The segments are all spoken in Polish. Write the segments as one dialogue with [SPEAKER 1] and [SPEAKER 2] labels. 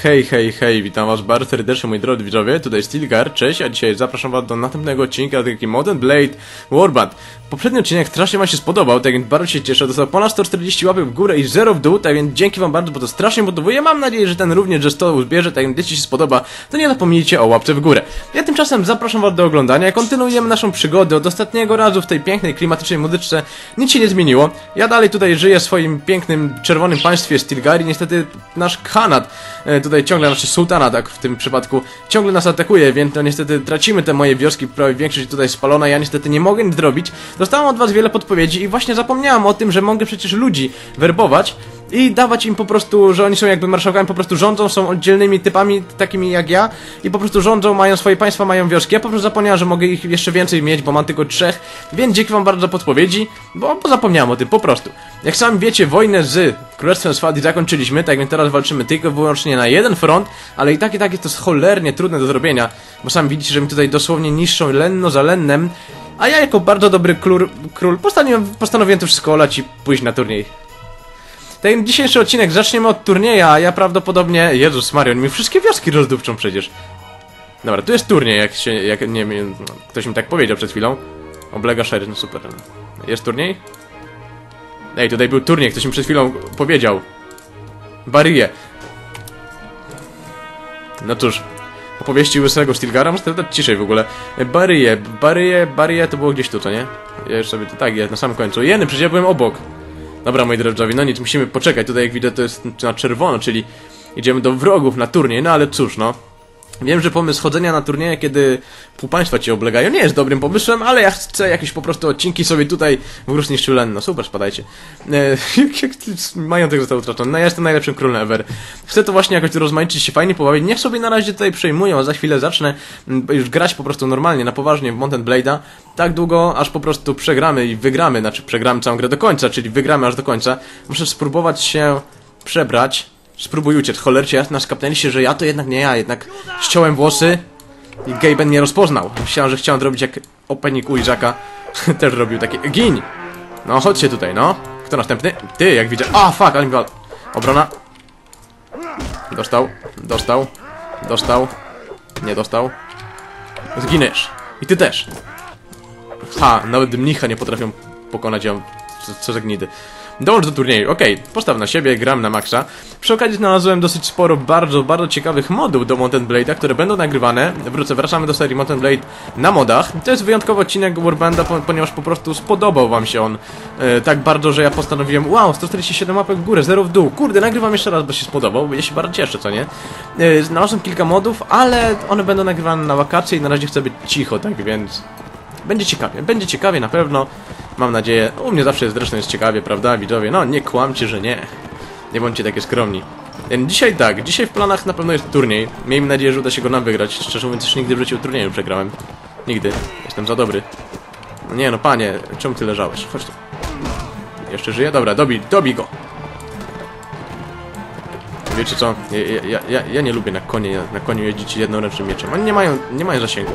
[SPEAKER 1] Hej, witam was bardzo serdecznie, moi drodzy widzowie, tutaj Stilgar, cześć, a dzisiaj zapraszam was do następnego odcinka taki Mount & Blade Warband. Poprzedni odcinek strasznie wam się spodobał, tak więc bardzo się cieszę, dostał ponad 140 łapek w górę i 0 w dół, tak więc dzięki wam bardzo, bo to strasznie motywuje, mam nadzieję, że ten również, że 100 uzbierze, tak więc jeśli się spodoba, to nie zapomnijcie o łapce w górę. Ja tymczasem zapraszam was do oglądania, kontynuujemy naszą przygodę od ostatniego razu w tej pięknej, klimatycznej muzyczce, nic się nie zmieniło, ja dalej tutaj żyję w swoim pięknym, czerwonym państwie Stilgari, niestety nasz Khanat, tutaj ciągle, znaczy sułtana, tak w tym przypadku, ciągle nas atakuje, więc no niestety tracimy te moje wioski, prawie większość tutaj spalona, ja niestety nie mogę nic zrobić. Dostałem od was wiele podpowiedzi i właśnie zapomniałem o tym, że mogę przecież ludzi werbować i dawać im po prostu, że oni są jakby marszałkami, po prostu rządzą, są oddzielnymi typami, takimi jak ja i po prostu rządzą, mają swoje państwa, mają wioski. Ja po prostu zapomniałem, że mogę ich jeszcze więcej mieć, bo mam tylko 3, więc dzięki wam bardzo za podpowiedzi, bo zapomniałem o tym, po prostu. Jak sami wiecie, wojnę z Królestwem Sfadi zakończyliśmy, tak więc teraz walczymy tylko i wyłącznie na jeden front, ale i tak jest to cholernie trudne do zrobienia, bo sami widzicie, że mi tutaj dosłownie niszczą lenno za lennem, a ja jako bardzo dobry król postanowiłem to wszystko olać i pójść na turniej. Ten dzisiejszy odcinek zaczniemy od turnieja, a ja prawdopodobnie... Jezus Maria, oni mi wszystkie wioski rozdupczą przecież. Dobra, tu jest turniej, nie wiem, ktoś mi tak powiedział przed chwilą. Oblega Sherry, no super. Jest turniej? Ej, tutaj był turniej, ktoś mi przed chwilą powiedział. Barie. No cóż, opowieści łysego Stilgara, muszę dać ciszej w ogóle. Barie to było gdzieś tu, co nie? Ja już sobie, tak, jest na samym końcu. Jeny, przecież ja byłem obok. Dobra, moi drodzy, no nic, musimy poczekać. Tutaj jak widzę to jest na czerwono, czyli idziemy do wrogów na turniej, no ale cóż, no. Wiem, że pomysł chodzenia na turnieje, kiedy pół państwa cię oblegają, nie jest dobrym pomysłem, ale ja chcę jakieś po prostu odcinki sobie tutaj w gruz niszczył lenno. Super, spadajcie. Majątek został utracony. No ja jestem najlepszym królem ever. Chcę to właśnie jakoś rozmaicić się, fajnie pobawić. Niech sobie na razie tutaj przejmują, a za chwilę zacznę już grać po prostu normalnie, na poważnie w Mount & Blade'a. Tak długo, aż po prostu przegramy i wygramy, znaczy przegramy całą grę do końca, czyli wygramy aż do końca. Muszę spróbować się przebrać. Spróbuj uciec, cholercie jasna, skapnęli się, że ja to jednak nie ja, jednak ściąłem włosy i Gaben nie rozpoznał. Myślałem, że chciałem zrobić jak opening u Izaka. Też robił takie... Gin! No, chodźcie tutaj, no. Kto następny? Ty, jak widzę... A, fuck, ale mi wal... Obrona. Dostał. Nie dostał. Zginiesz. I ty też. Ha, nawet mnicha nie potrafią pokonać, ja... Co za gnidy. Dołącz do turnieju, okej, postaw na siebie, gram na maksa. Przy okazji znalazłem dosyć sporo bardzo ciekawych modów do Mount & Blade'a, które będą nagrywane. Wracamy do serii Mount & Blade na modach. To jest wyjątkowy odcinek Warbanda, ponieważ po prostu spodobał wam się on tak bardzo, że ja postanowiłem, wow, 147 łapek w górę, 0 w dół. Kurde, nagrywam jeszcze raz, bo się spodobał, ja się bardzo cieszę, co nie? Znalazłem kilka modów, ale one będą nagrywane na wakacje i na razie chcę być cicho, tak więc... Będzie ciekawie na pewno. Mam nadzieję, u mnie zawsze zresztą jest ciekawie, prawda, widzowie? No, nie kłamcie, że nie. Nie bądźcie takie skromni. Dzisiaj tak, dzisiaj w planach na pewno jest turniej. Miejmy nadzieję, że uda się go nam wygrać. Szczerze mówiąc, jeszcze nigdy w życiu turnieju przegrałem. Nigdy. Jestem za dobry. No nie, no panie, czemu ty leżałeś? Chodź tu. Jeszcze żyje? Dobra, dobij go. Wiecie co? Ja nie lubię na koniu jeździć jednoręcznym mieczem. Oni nie mają zasięgu.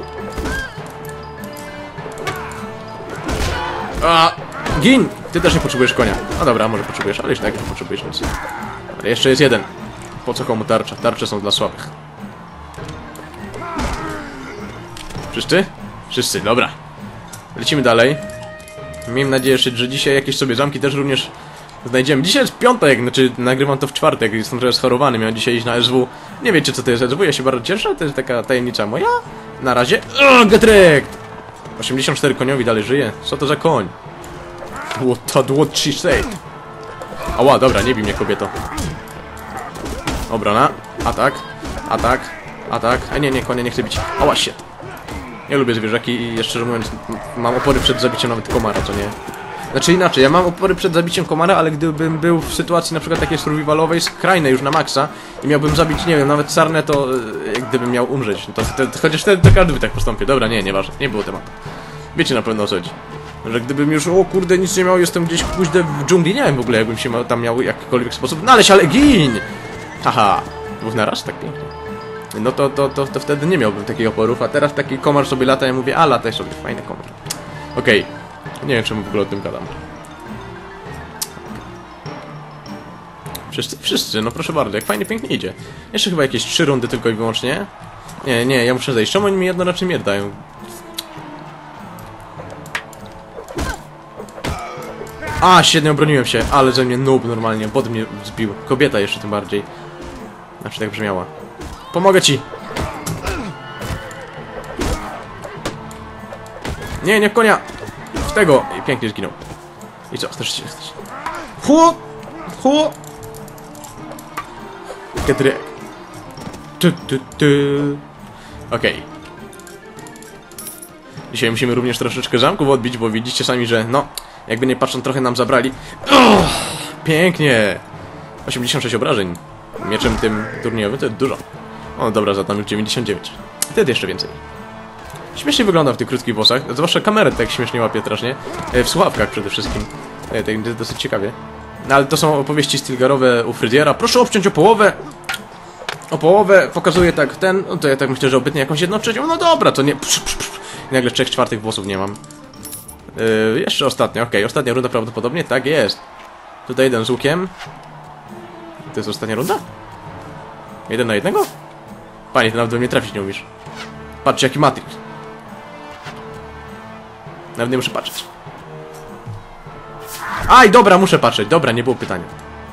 [SPEAKER 1] A, gin! Ty też nie potrzebujesz konia. No dobra, może potrzebujesz, ale już tak nie potrzebujesz nic. Ale jeszcze jest jeden. Po co komu tarcza? Tarcze są dla słabych. Wszyscy? Wszyscy, dobra. Lecimy dalej. Miejmy nadzieję, że dzisiaj jakieś sobie zamki też również znajdziemy. Dzisiaj jest piątek, znaczy nagrywam to w czwartek, jestem trochę schorowany, miałem dzisiaj iść na SW. Nie wiecie co to jest SW, ja się bardzo cieszę, to jest taka tajemnica moja. Na razie. Get wrecked! 84 koniowi dalej żyje. Co to za koń? What she said? Ała, dobra, nie bij mnie, kobieto. Obrona. Atak. A nie, konie nie chcę bić. Ała, shit. Nie lubię zwierzaki i jeszcze mówiąc, mam opory przed zabiciem nawet komara, co nie? Znaczy inaczej, ja mam opory przed zabiciem komara, ale gdybym był w sytuacji na przykład takiej survivalowej, skrajnej już na maksa i miałbym zabić, nie wiem, nawet sarnę, to gdybym miał umrzeć, to chociaż wtedy to każdy by tak postąpił. Dobra, nieważne, nie było tematu. Wiecie na pewno o co chodzi. Że gdybym już, o kurde, nic nie miał, jestem gdzieś pójdę w dżungli, nie wiem w ogóle jakbym się tam miał w jakikolwiek sposób znaleźć, ale gin! Haha, dwóch na raz, tak pięknie. No to wtedy nie miałbym takich oporów, a teraz taki komar sobie lata, ja mówię, a lataj sobie, fajny komar. Okej. Nie wiem czemu w ogóle o tym gadam. Wszyscy, no proszę bardzo, jak fajnie, pięknie idzie. Jeszcze chyba jakieś 3 rundy tylko i wyłącznie. Nie, ja muszę zejść. Czemu oni mi jednocześnie mierdają? A, świetnie, obroniłem się, ale że mnie noob normalnie, bot mnie zbił. Kobieta jeszcze tym bardziej. Znaczy tak brzmiała. Pomogę ci! Nie konia! W tego! I pięknie zginął. I co? Chcesz? Hu! Ketryk. Okej. Dzisiaj musimy również troszeczkę zamków odbić, bo widzicie sami, że no, jakby nie patrząc, trochę nam zabrali. Pięknie! 86 obrażeń. Mieczem tym turniejowym to jest dużo. O, dobra, za tam już 99. Wtedy jeszcze więcej. Śmiesznie wygląda w tych krótkich włosach, zwłaszcza kamerę tak śmiesznie łapie strasznie. W słuchawkach przede wszystkim. Tak jest dosyć ciekawie. No, ale to są opowieści stilgarowe u fryzjera. Proszę obciąć o połowę! O połowę pokazuje tak ten, no to ja tak myślę, że obetnę jakąś 1/3. No dobra, to nie... I nagle 3/4 włosów nie mam. Jeszcze ostatnia, okej, ostatnia runda prawdopodobnie, tak jest. Tutaj jeden z łukiem. To jest ostatnia runda? 1 na 1? Panie, ty nawet do mnie trafić nie umiesz. Patrzcie, jaki Matrix. Nawet nie muszę patrzeć. Aj, dobra, muszę patrzeć. Dobra, nie było pytania.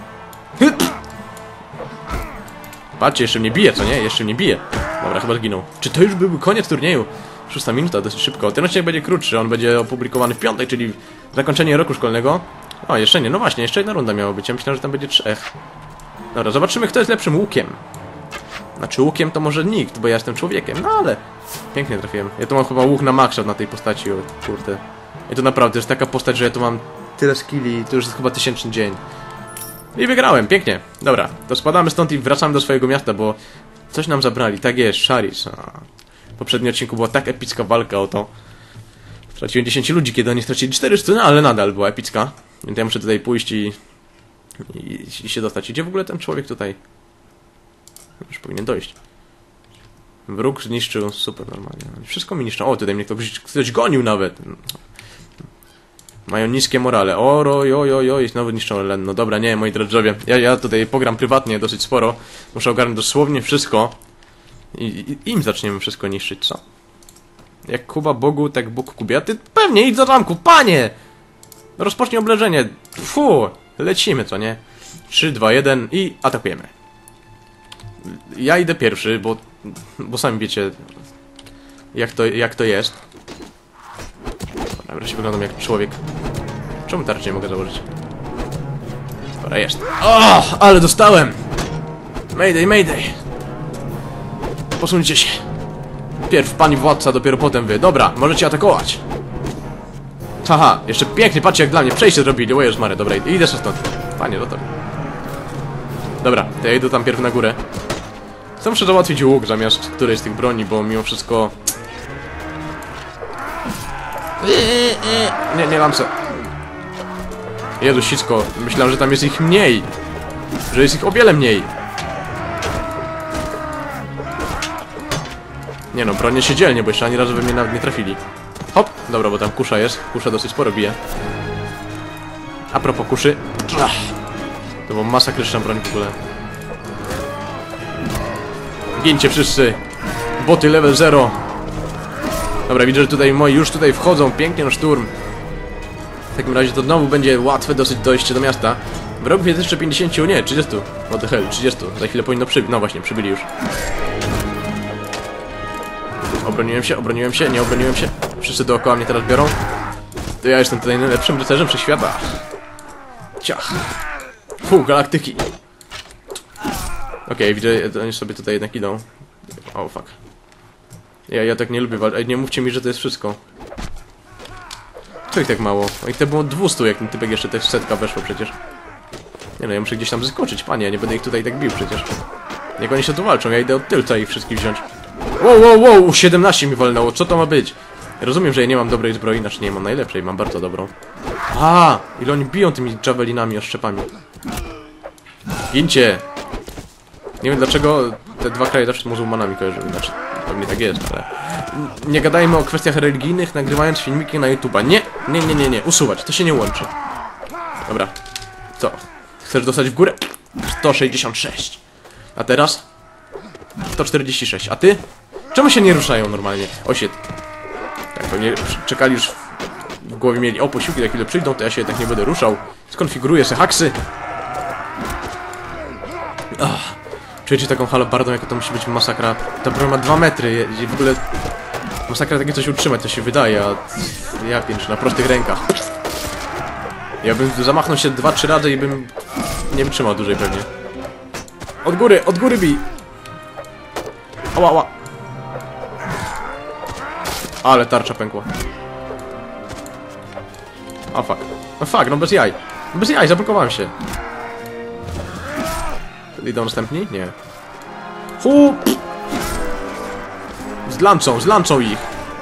[SPEAKER 1] Patrzcie, jeszcze mnie bije, co nie? Jeszcze mnie bije. Dobra, chyba zginął. Czy to już byłby koniec turnieju? 6 minuta, dosyć szybko. Ten odcinek będzie krótszy, on będzie opublikowany w piątek, czyli zakończenie roku szkolnego. O, jeszcze nie, no właśnie, jeszcze jedna runda miała być. Ja myślałem, że tam będzie 3. Dobra, zobaczymy, kto jest lepszym łukiem. Znaczy łukiem to może nikt, bo ja jestem człowiekiem, no ale... Pięknie trafiłem. Ja tu mam chyba łuk na maksa na tej postaci, o kurde. I to naprawdę jest taka postać, że ja tu mam tyle skilli, to już jest chyba 1000 dzień. I wygrałem, pięknie. Dobra, to spadamy stąd i wracamy do swojego miasta, bo coś nam zabrali. Tak jest, Sharis. W poprzednim odcinku była tak epicka walka o to. Straciłem 10 ludzi, kiedy oni stracili 400, no ale nadal była epicka. Więc ja muszę tutaj pójść i się dostać. Gdzie w ogóle ten człowiek tutaj? Już powinien dojść. Wróg zniszczył, super normalnie. Wszystko mi niszczą. O, tutaj mnie ktoś gonił nawet. Mają niskie morale. Oj, znowu niszczą Len. No dobra, nie, moi drodzy. Ja tutaj pogram prywatnie dosyć sporo. Muszę ogarnąć dosłownie wszystko. I im zaczniemy wszystko niszczyć, co? Jak Kuba Bogu, tak Bóg Kubie. A ty pewnie idź do zamku, panie! Rozpocznij oblężenie. Fu, lecimy, co nie? 3, 2, 1 i atakujemy. Ja idę pierwszy, bo sami wiecie jak to jest. Dobra, wreszcie wyglądam jak człowiek. Czemu tarczy nie mogę założyć? Dobra, jest. O, ale dostałem! Mayday! Posuńcie się. Pierw pani władca, dopiero potem wy. Dobra, możecie atakować. Haha, jeszcze pięknie, patrzcie jak dla mnie. Przejście zrobili, o Jezus Maria, dobra, idę sobie stąd. Panie, to. Dobra, to ja idę tam pierw na górę. Co muszę załatwić łuk zamiast którejś z tych broni, bo mimo wszystko... Nie mam co. Jezu, sicko. Myślałem, że tam jest ich mniej. Że jest ich o wiele mniej. Nie no, bronię się dzielnie, bo jeszcze ani razu by mnie nawet nie trafili. Hop, dobra, bo tam kusza jest. Kusza dosyć sporo bije. A propos kuszy. To była masakryczna broń w ogóle. Gincie wszyscy. Boty level 0. Dobra, widzę, że tutaj moi już tutaj wchodzą pięknie na szturm. W takim razie to znowu będzie łatwe dosyć dojście do miasta. Wrogów jest jeszcze 50, nie, 30. What the hell, 30. Za chwilę powinno przybyć. No właśnie, przybyli już. Obroniłem się, nie obroniłem się. Wszyscy dookoła mnie teraz biorą. To ja jestem tutaj najlepszym rycerzem wszechświata. Ciach. Fu, galaktyki. Okej, widzę, oni sobie tutaj jednak idą. O, fuck. Ja tak nie lubię walczyć. Nie mówcie mi, że to jest wszystko. Co ich tak mało? Ich to było 200, jak ten typek jeszcze też setka weszło przecież. Nie no, ja muszę gdzieś tam zeskoczyć, panie, ja nie będę ich tutaj tak bił przecież. Jak oni się tu walczą, ja idę od tylca ich wszystkich wziąć. Wow, 17 mi walnęło, co to ma być? Ja rozumiem, że ja nie mam dobrej zbroi, znaczy nie mam najlepszej, mam bardzo dobrą. A, ile oni biją tymi javelinami, oszczepami. Gincie! Nie wiem dlaczego te dwa kraje zawsze z muzułmanami kojarzyły, znaczy pewnie tak jest, ale... Nie gadajmy o kwestiach religijnych, nagrywając filmiki na YouTube'a. Nie, usuwać, to się nie łączy. Dobra, co? Chcesz dostać w górę? 166. A teraz? 146. A ty? Czemu się nie ruszają normalnie? O shit. Tak, pewnie czekali już w głowie mieli. O, posiłki za chwilę przyjdą, to ja się jednak nie będę ruszał. Skonfiguruję sobie haksy. Czujecie taką halabardą, jaka to musi być masakra. Ta broń ma 2 metry. W ogóle masakra takie coś utrzymać, to się wydaje, a ja pięć na prostych rękach. Ja bym zamachnął się 2-3 razy i bym nie wytrzymał dłużej pewnie. Od góry bij! Ała, ała. Ale tarcza pękła. O fuck. No fuck, no bez jaj. Bez jaj, zablokowałem się. Idą następni? Nie. Zlanczą ich.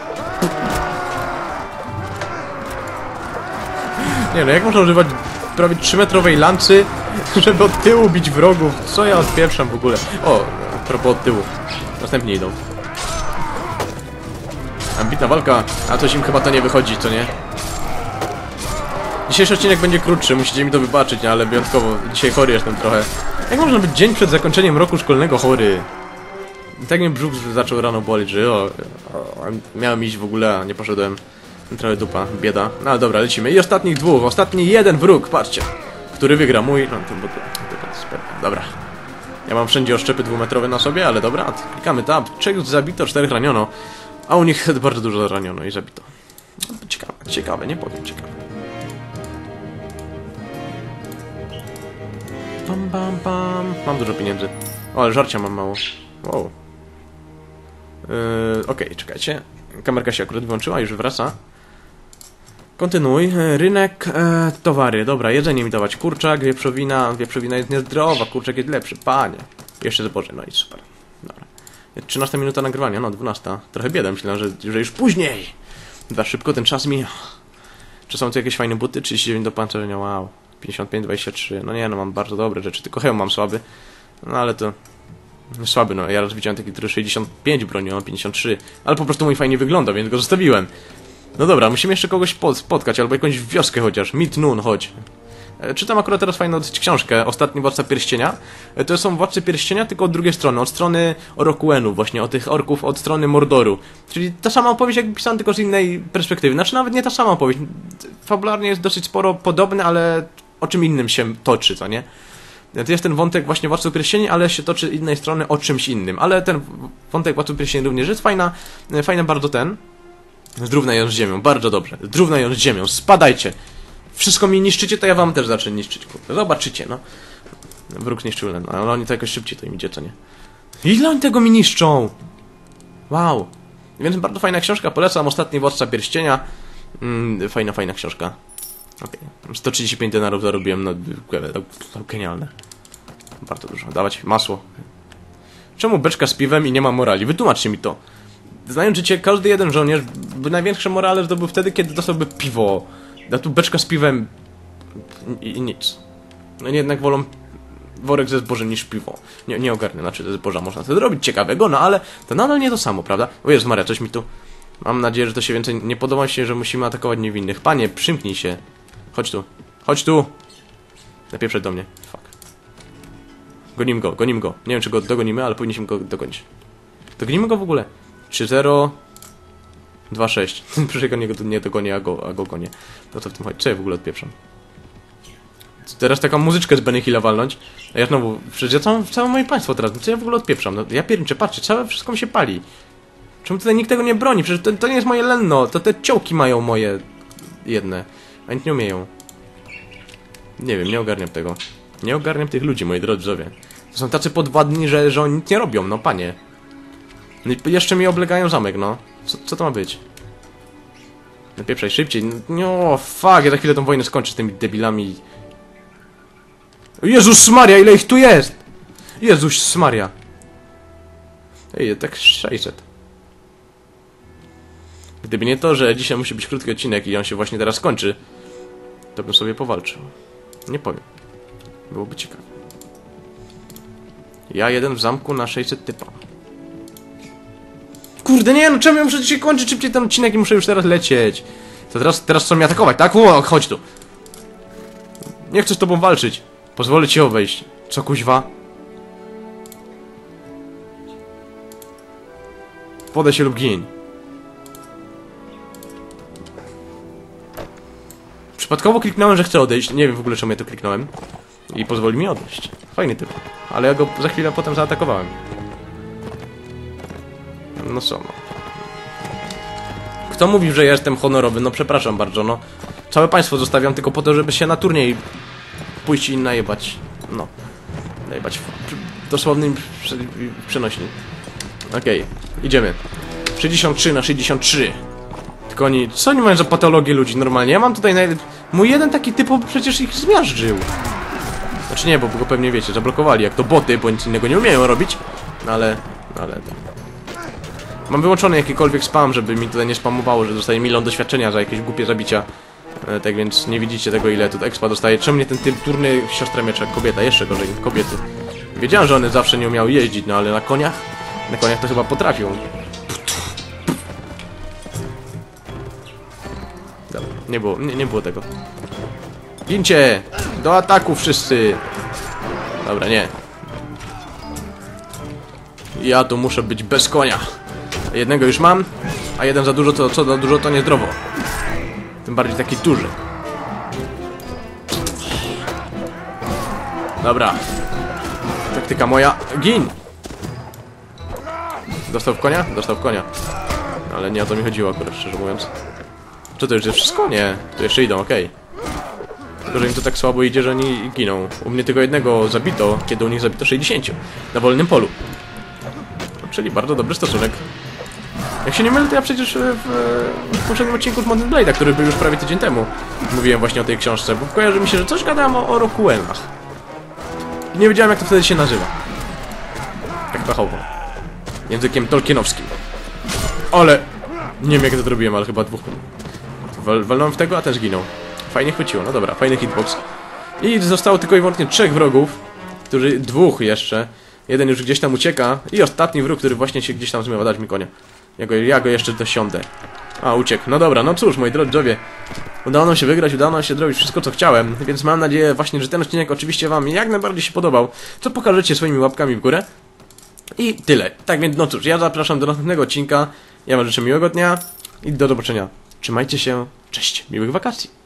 [SPEAKER 1] Nie no, jak można używać prawie 3-metrowej lancy, żeby od tyłu bić wrogów? Co ja odpieprzam w ogóle? O, a propos od tyłu. Następni idą. Ambitna walka, a coś im chyba to nie wychodzi, co nie? Dzisiejszy odcinek będzie krótszy, musicie mi to wybaczyć, ale wyjątkowo dzisiaj chory jestem trochę. Jak można być dzień przed zakończeniem roku szkolnego chory? Tak mnie brzuch zaczął rano boleć, że miałem iść w ogóle, a nie poszedłem. Trochę dupa, bieda. No ale dobra, lecimy. I ostatnich dwóch, ostatni jeden wróg, patrzcie. Który wygra? Mój... No, dobra. Ja mam wszędzie oszczepy 2-metrowe na sobie, ale dobra. Klikamy tab. 3 zabito, 4 raniono. A u nich bardzo dużo raniono i zabito. No, ciekawe, nie powiem, ciekawe. Pam. Mam dużo pieniędzy. O, ale żarcia mam mało. Wow. Okej, czekajcie. Kamerka się akurat wyłączyła, już wraca. Kontynuuj. Rynek, towary. Dobra, jedzenie mi dawać. Kurczak, wieprzowina. Wieprzowina jest niezdrowa, kurczak jest lepszy. Panie. Jeszcze zboże, no i super. Dobra. 13 minuta nagrywania, no 12. Trochę bieda, myślałem, że już później. Za szybko ten czas mija. Czy są tu jakieś fajne buty? 39 do pancerzenia, wow. 55, 23. No nie, no mam bardzo dobre rzeczy, tylko hełm mam słaby. No ale to... Słaby, no. Ja raz widziałem taki, który 65 broni, on 53. Ale po prostu mój fajnie wygląda, więc go zostawiłem. No dobra, musimy jeszcze kogoś spotkać, albo jakąś wioskę chociaż. Meet Noon, chodź. Czytam akurat teraz fajną książkę, Ostatni Władca Pierścienia. To są Władcy Pierścienia, tylko od drugiej strony, od strony Orokuenu, właśnie, od tych orków, od strony Mordoru. Czyli ta sama opowieść jakby pisana, tylko z innej perspektywy. Znaczy nawet nie ta sama opowieść. Fabularnie jest dosyć sporo podobne, ale o czym innym się toczy, co nie? To jest ten wątek właśnie Władców Pierścieni, ale się toczy z innej strony o czymś innym. Ale ten wątek Władców Pierścieni również jest fajna bardzo ten. Zrównaj ją z ziemią, bardzo dobrze. Zrównaj ją z ziemią, spadajcie. Wszystko mi niszczycie, to ja wam też zacznę niszczyć, kurde. Zobaczycie, no. Wróg zniszczył, no ale oni to jakoś szybciej to im idzie, co nie? Ile oni tego mi niszczą? Wow. Więc bardzo fajna książka, polecam. Ostatni Władca Pierścienia. Fajna książka. Okej. 135 denarów zarobiłem, no to genialne. Bardzo dużo. Dawać masło. Czemu beczka z piwem i nie ma morali? Wytłumaczcie mi to. Znając życie, każdy jeden żołnierz by największe morale zdobył wtedy, kiedy dostałby piwo. A tu beczka z piwem i nic. No jednak wolą worek ze zbożem niż piwo. Nie ogarnę, znaczy ze zboża można to zrobić ciekawego, no ale to nadal nie to samo, prawda? O Jezus Maria, coś mi tu... Mam nadzieję, że to się więcej... Nie podoba się, że musimy atakować niewinnych. Panie, przymknij się. Chodź tu. Chodź tu! Napieprzeć do mnie. Fuck. Gonim go. Nie wiem, czy go dogonimy, ale powinniśmy go dogonić. Dogonimy go w ogóle. 3-0... 2-6. Przecież go nie dogonię, a go gonię. No to w tym chodzi. Co ja w ogóle odpieprzam? Teraz taką muzyczkę z Benny Hilla walnąć. A ja znowu... Przecież ja całe moje państwo teraz. Co ja w ogóle odpieprzam? No, ja pierniczę, patrzcie, wszystko mi się pali. Czemu tutaj nikt tego nie broni? Przecież to nie jest moje lenno. To te ciołki mają moje... jedne. A nic nie umieją. Nie wiem, nie ogarniam tego. Nie ogarniam tych ludzi, moi drodzy widzowie. To są tacy podwładni, że oni nic nie robią, no panie. No i jeszcze mi oblegają zamek, no. Co to ma być? Napieprzaj szybciej. No, fuck, ja za chwilę tą wojnę skończę z tymi debilami. Jezus Maria, ile ich tu jest! Jezus Maria. Ej, tak 600. Gdyby nie to, że dzisiaj musi być krótki odcinek i on się właśnie teraz kończy, to bym sobie powalczył. Nie powiem. Byłoby ciekawe. Ja jeden w zamku na 600 typa. Kurde, nie, no czemu ja muszę dzisiaj kończyć szybciej ten odcinek i muszę już teraz lecieć? To teraz chcą mnie atakować, tak? O, chodź tu. Nie chcę z tobą walczyć. Pozwolę ci obejść. Co kuźwa? Podaj się lub gin. Przypadkowo kliknąłem, że chcę odejść. Nie wiem w ogóle czemu ja to kliknąłem. I pozwoli mi odejść. Fajny typ. Ale ja go za chwilę potem zaatakowałem. No co no. Kto mówił, że ja jestem honorowy? No przepraszam bardzo, no. Całe państwo zostawiam tylko po to, żeby się na turniej pójść i najebać. No. Najebać w dosłownym przenośni. Okej, idziemy. 63 na 63. Tylko oni... Co oni mają za patologię ludzi normalnie? Ja mam tutaj mój jeden taki typowy przecież ich zmiażdżył. Znaczy nie, bo go pewnie wiecie, zablokowali jak to boty, bo nic innego nie umieją robić. No ale... Mam wyłączony jakikolwiek spam, żeby mi tutaj nie spamowało, że dostaję milion doświadczenia za jakieś głupie zabicia. Tak więc nie widzicie tego, ile tu expa dostaje. Czemu mnie ten typ turny siostra miecza kobieta? Jeszcze gorzej, kobiety. Wiedziałem, że one zawsze nie umiały jeździć, no ale na koniach? Na koniach to chyba potrafią. Dobra, nie było tego. Gincie! Do ataku wszyscy! Dobra, nie. Ja tu muszę być bez konia. Jednego już mam, a jeden za dużo, to co za dużo to niezdrowo. Tym bardziej taki duży. Dobra. Taktyka moja. Gin! Dostał w konia? Dostał w konia. Ale nie o to mi chodziło akurat, szczerze mówiąc. Czy to już jest wszystko? Nie. Tu jeszcze idą, okej. Tylko, że im to tak słabo idzie, że oni giną. U mnie tylko jednego zabito, kiedy u nich zabito 60. Na wolnym polu. Czyli bardzo dobry stosunek. Jak się nie mylę, to ja przecież w poprzednim odcinku z Modern Blade'a, który był już prawie tydzień temu, mówiłem właśnie o tej książce, bo kojarzy mi się, że coś gadałem o Rokuenach. I nie wiedziałem, jak to wtedy się nazywa. Tak fachowo. Językiem tolkienowskim. Ale... Nie wiem, jak to zrobiłem, ale chyba dwóch... Walnąłem w tego, a ten zginął. Fajnie chwyciło, no dobra, fajny hitbox. I zostało tylko i wyłącznie 3 wrogów, którzy... 2 jeszcze. Jeden już gdzieś tam ucieka. I ostatni wróg, który właśnie się gdzieś tam zmywa. Dać mi konia. Ja go jeszcze dosiądę. A, uciekł. No dobra, no cóż, moi drodzy widzowie. Udało nam się wygrać, udało nam się zrobić wszystko, co chciałem. Więc mam nadzieję właśnie, że ten odcinek oczywiście wam jak najbardziej się podobał. Co pokażecie swoimi łapkami w górę. I tyle. Tak więc, no cóż, ja zapraszam do następnego odcinka. Ja wam życzę miłego dnia i do zobaczenia. Trzymajcie się. Cześć. Miłych wakacji.